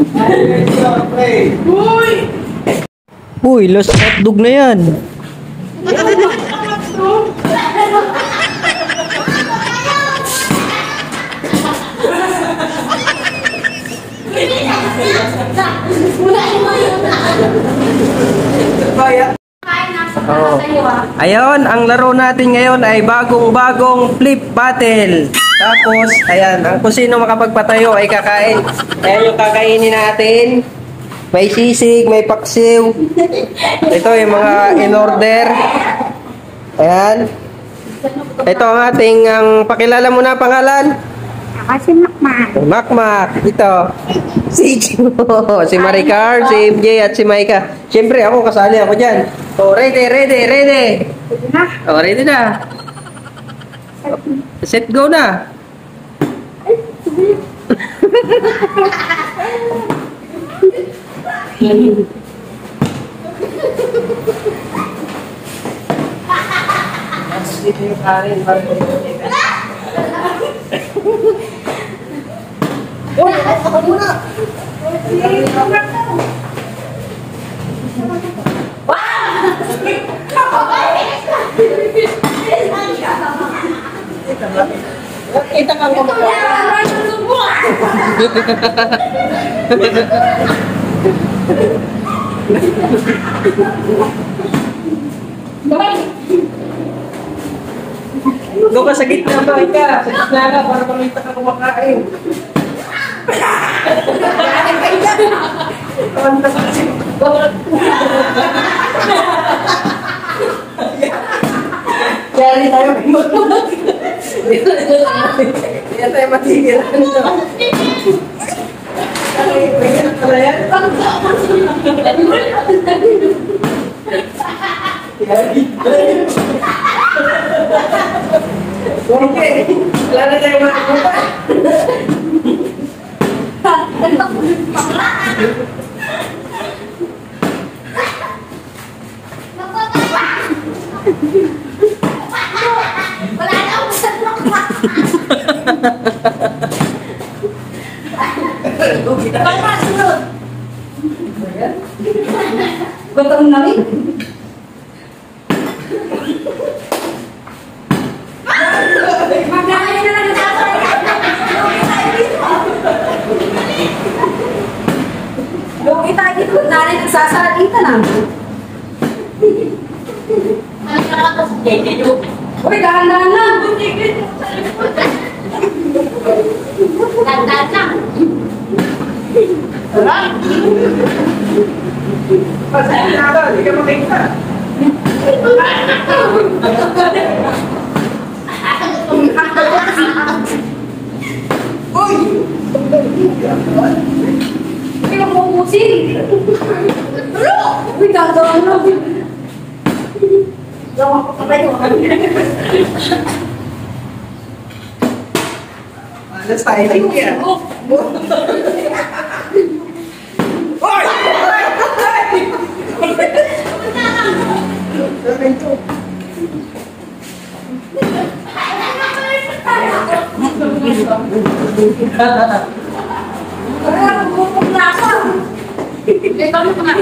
Uy, lost hotdog na yan. Oh. Ayun, ang laro natin ngayon ay bagong-bagong flip battle. Tapos, ayan, ang kung sino makapagpatayo ay kakain. Ayan yung kakainin natin. May sisig, may paksiw. Ito yung mga in order. Ayan. Ito ang ating, pakilala mo na pangalan. Ako si Makmak. Makmak. Ito. Si Gino, si Maricar, si MJ at si Maika. Siyempre ako, kasali ako dyan. Oh, ready. Ready na? Oh, ready na. Set go na. Uy, ako muna. Kita ka mo. Doon ka sa gitna ba? Ika, sa gitna ka para pamita ka kumakain. Kaya tayo hindi tayo matigil. Okay, wala na tayo makakupa. Wala na ako sa Makmak. Baka sunod. Gutom na rin. Magkakain na lang sa Lugi tayo dito. Nari nagsasalitan na. Uy, dahan-dahan lang. Dahan-dahan lang. Wala? Pasali na ba? Hindi ka makikita. Uy! Uy, mapupusin. Uy, dahan-dahan lang. Gawa ko pa tayo. Alas tayo lang yan. Hoy! Parang bubog na ako. Ikaw mo nga.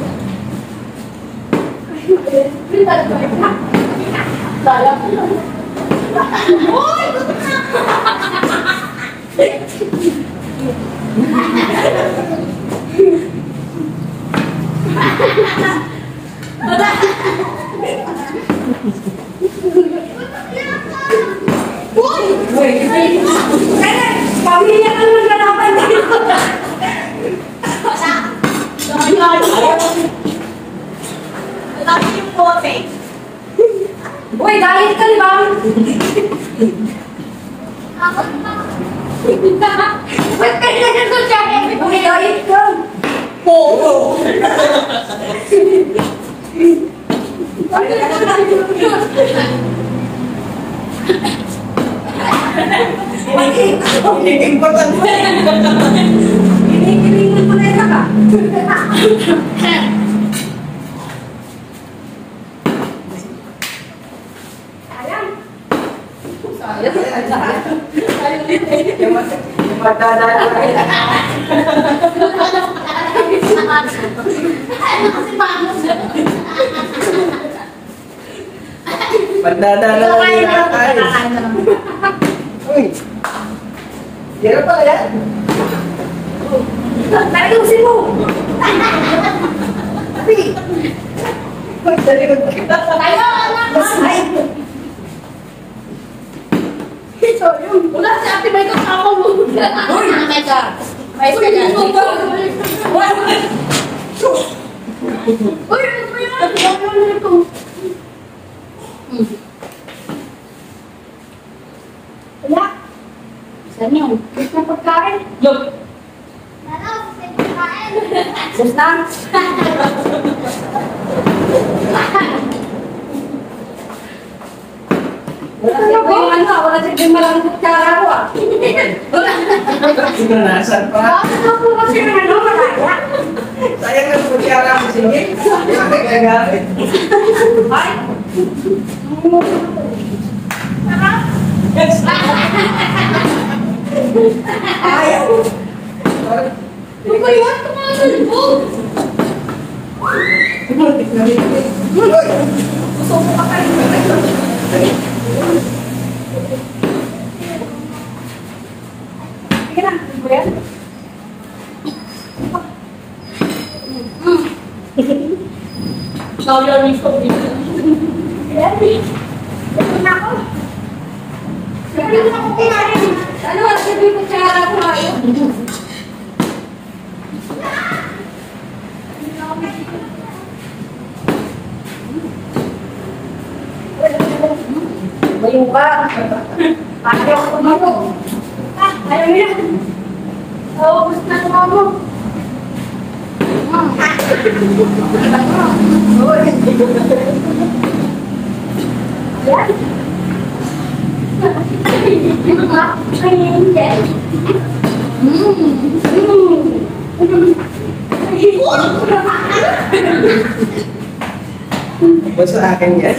Pamilya ka naman ganapan dito. Lagi yung bote. Uy, diet ka, di ba? Ba't kaya ganito siya? Uy, diet ka. Oo. Kinikilingan mo na ito ka. Sayang. Yung magdadala. Pandadala lang Kakain yung na lang. nakakain. Kakain na lang. Uy! Hirap pala yan. Ayusin mo! Uy, talikod kita. Tayo, anak! Ay! Sorry. Wala si Ate May kasama mo. Uy! Mega. May ka dyan. Uy! Uy! Wala. Saan yun? Gusto na pagkain? Yung. Wala, gusto na pagkain. Gusto na? Wala si malang kutsara ko ah. Sinanasan pa. Bakit ako kasi malaya? Sayang na kutsara mo, sige. Bakit gagamit? Ay! Ayaw. Ano ba yun? Tumagalbog! Gusto ko pa kayo. Sige na, ano ba yan? Sorry, I'm so busy. Ito na ako. Sabi na ako kinain. Ano, sabi ko tsara ko kayo. Bayong ka. Ayaw ko mo. Ayaw niya. Oo, gusto na ko mo. Basta akin yan.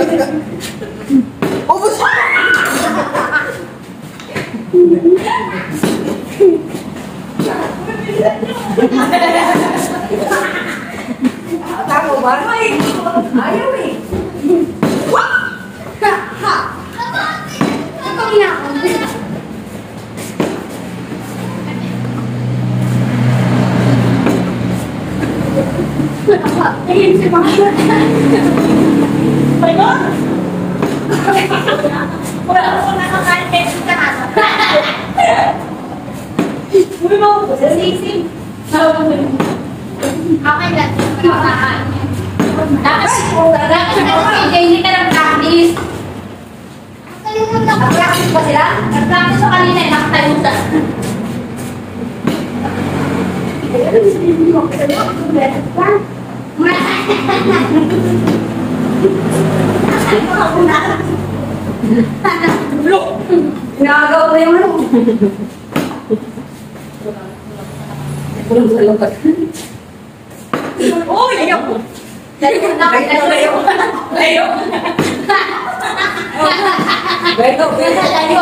Tama ba? Ayaw eh. Ha! Ha! Ito niya. Ayun si Mama. Ayun! Wala ko nakakain kayo sa kanan. Uy mo, sa sisig. Okay lang, pinakaan. Tapos hindi ka nag-practice. Nag-practice ba sila? Nag-practice ko kanina, nakatayo sa... Nagaw na yung ano. Pulang sa lupat. Uy! Ayaw! Ayaw! Ayaw! Ayaw! Ayaw!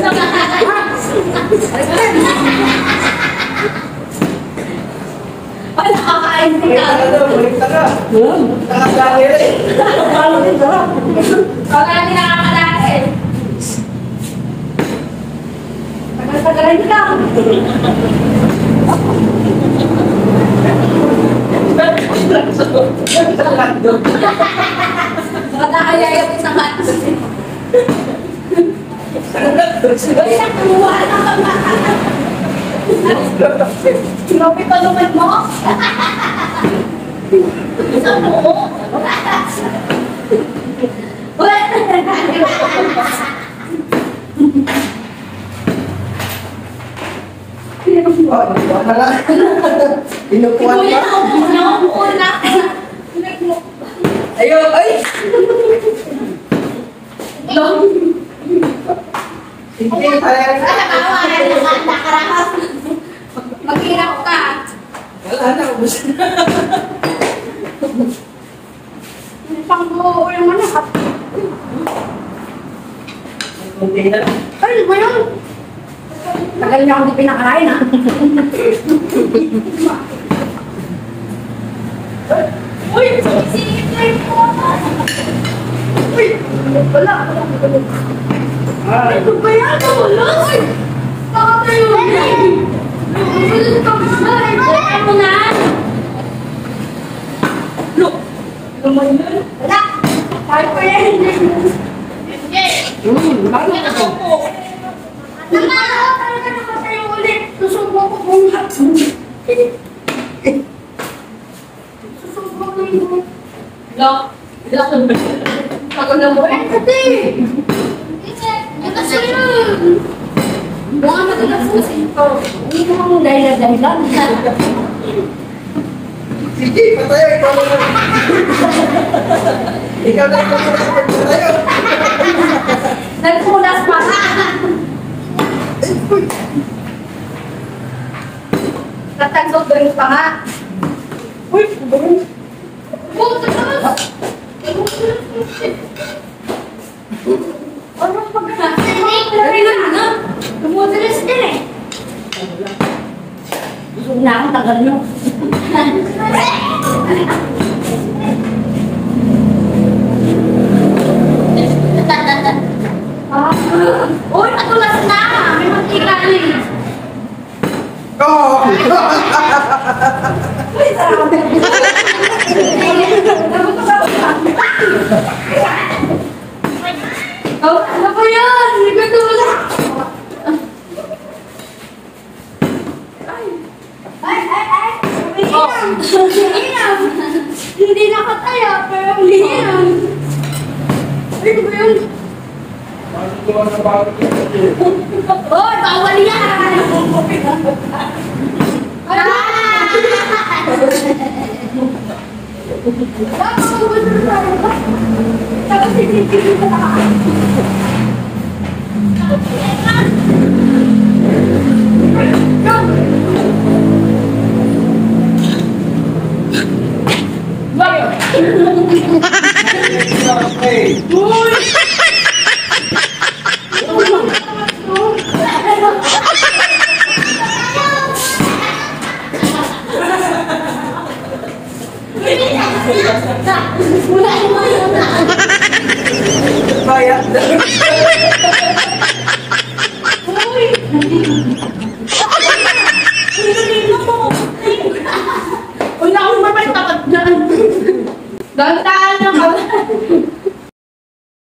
Ay, nakakain ko na. Balik ka na. Nakasangir eh. Baka natin nakakalain. Tagal-tagalan nyo lang. Baka ayayap isang hatos. Ay, nakuha na ka ba? Grabe ka naman mo. Isang buo. Wala na. Pinupuan Kuya, ka. naupo na. Ayaw, ay! Long. Hindi, parang... Nakarakas. Maghirap ka. Wala na, ubus na. Isang buo yung manakap. Kunti na lang. Ay, ba yun? Tagal niya akong di pinakain, ha? Uy! Sisingit na yung po. Uy! Wala. Ito ba yan? Wala. Baka tayo yan. Ano na? Look! Naman yun. Wala. Kaya ko yan. Hindi. Bakit ako po? Nakalawa talaga naman tayo ulit. Susubok ko kung susubok ko yung Look! Look! Ako na mo eh. Kasi! Kasi yun! Mga nagagapusin ko. Hindi mo akong dahilan. Sige, patayo. Ikaw na. Ikaw na patayo. Nagpulas pa ka! Natagsog ba yung pa nga? Uy! Buto na! Ano pagkakasi? Dali na! Tumutulis din eh! Busog na ako, tagal nyo. Uy, natulas na! May mantika na eh! Oh! Uy, sarap! Oh, ano ba yan? Hindi ko tulad! Ay! Umiinom! Umiinom! Hindi nakataya, pero umiinom! Ay, ano ba yun? Hoy, bawal yan! Dapat magulo tayo ba? Tapos hindi ko na